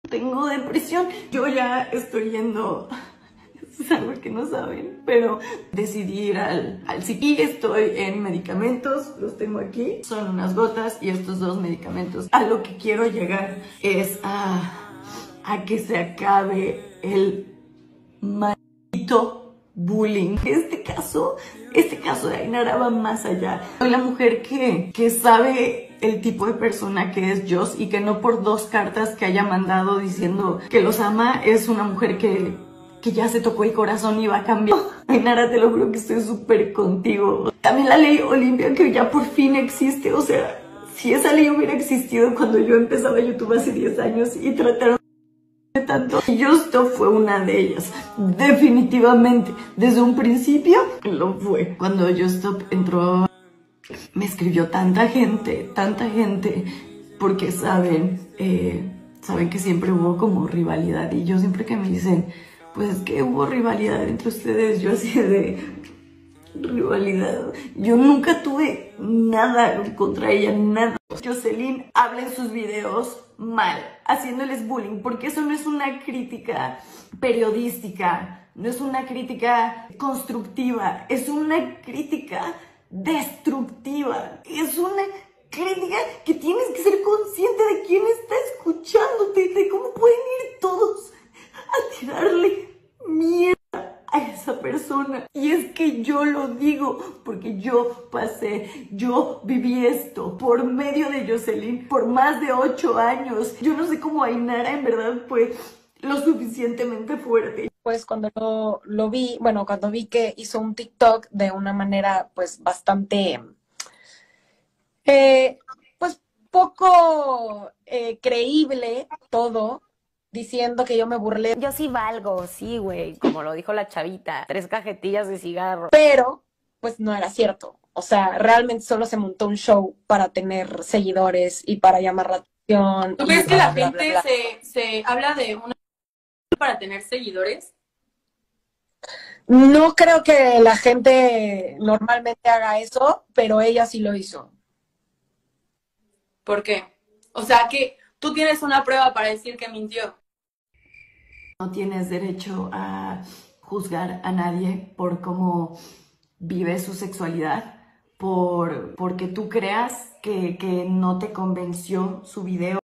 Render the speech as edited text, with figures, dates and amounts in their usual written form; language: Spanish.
tengo depresión. Yo ya estoy yendo, es algo que no saben, pero decidí ir al psiqui. Estoy en medicamentos, los tengo aquí, son unas gotas y estos 2 medicamentos. A lo que quiero llegar es a que se acabe el maldito bullying. Este caso de Ainara va más allá. Soy la mujer que sabe el tipo de persona que es Joss y que no por 2 cartas que haya mandado diciendo que los ama es una mujer que ya se tocó el corazón y va a cambiar. Ainara, te lo juro que estoy súper contigo. También la ley Olimpia, que ya por fin existe. O sea, si esa ley hubiera existido cuando yo empezaba YouTube hace 10 años y trataron tanto, Justo fue una de ellas, definitivamente, desde un principio lo fue. Cuando Justo entró, me escribió tanta gente, porque saben que siempre hubo como rivalidad, y yo siempre que me dicen, pues que hubo rivalidad entre ustedes, yo así de rivalidad, yo nunca tuve nada contra ella, nada. Jocelyn habla en sus videos mal, haciéndoles bullying, porque eso no es una crítica periodística, no es una crítica constructiva, es una crítica destructiva, es una crítica que tienes que ser consciente de quién está escuchándote, de cómo pueden ir todos a tirarle mierda a esa persona. Y es que yo lo digo porque yo yo viví esto por medio de Jocelyn por más de 8 años. Yo no sé cómo Ainara en verdad fue lo suficientemente fuerte. Pues cuando lo vi, bueno, cuando vi que hizo un TikTok de una manera pues bastante, pues poco creíble todo, diciendo que yo me burlé. Yo sí valgo, sí, güey, como lo dijo la chavita, 3 cajetillas de cigarro. Pero, pues no era cierto. O sea, realmente solo se montó un show para tener seguidores y para llamar la atención. ¿Tú crees que la gente se habla de una para tener seguidores? No creo que la gente normalmente haga eso, pero ella sí lo hizo. ¿Por qué? O sea, que tú tienes una prueba para decir que mintió. No tienes derecho a juzgar a nadie por cómo vive su sexualidad, porque tú creas que no te convenció su video.